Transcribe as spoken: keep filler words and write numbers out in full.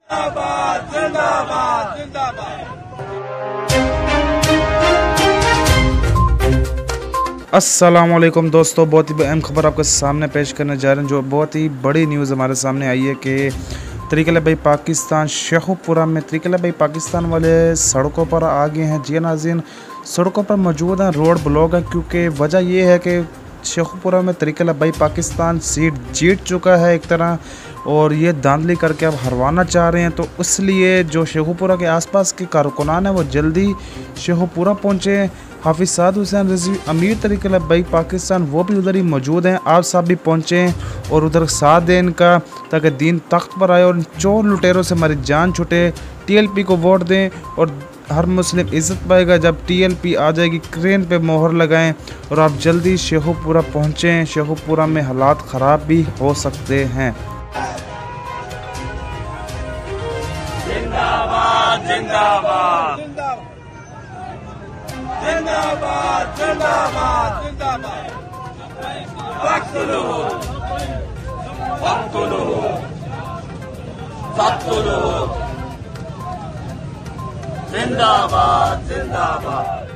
जिंदाबाद जिंदाबाद जिंदाबाद। अस्सलाम वालेकुम दोस्तों, बहुत ही अहम खबर आपके सामने पेश करने जा रहे हैं, जो बहुत ही बड़ी न्यूज़ हमारे सामने आई है कि तरीक़े लबैक पाकिस्तान शेखुपुरा में तरीक़े लबैक पाकिस्तान वाले सड़कों पर आ गए हैं। जी नाज़रीन, सड़कों पर मौजूद हैं, रोड ब्लॉक है, क्योंकि वजह यह है कि शेखुपुरा में तरीक़े लबैक पाकिस्तान सीट जीत चुका है एक तरह, और ये धांधली करके अब हरवाना चाह रहे हैं। तो इसलिए जो शेखुपुरा के आसपास के कारकुनान हैं वो जल्दी शेखुपुरा पहुँचे। हाफिज साद हुसैन रजी अमीर तरीक़े लबैक पाकिस्तान वो भी उधर ही मौजूद हैं। आप सब भी पहुँचे और उधर साथ दें इनका, ताकि दीन तख्त पर आए और चोर लुटेरों से हमारी जान छुटे। टीएलपी को वोट दें और हर मुस्लिम इज़्ज़त पाएगा जब टीएलपी आ जाएगी। क्रेन पे मोहर लगाएं और आप जल्दी शेखुपुरा पहुँचें। शेखुपुरा में हालात ख़राब भी हो सकते हैं। जिंदाबाद जिंदाबाद जिंदाबाद जिंदाबाद जिंदाबाद। वक्तुलुहु वक्तुलुहु वक्तुलुहु। जिंदाबाद जिंदाबाद।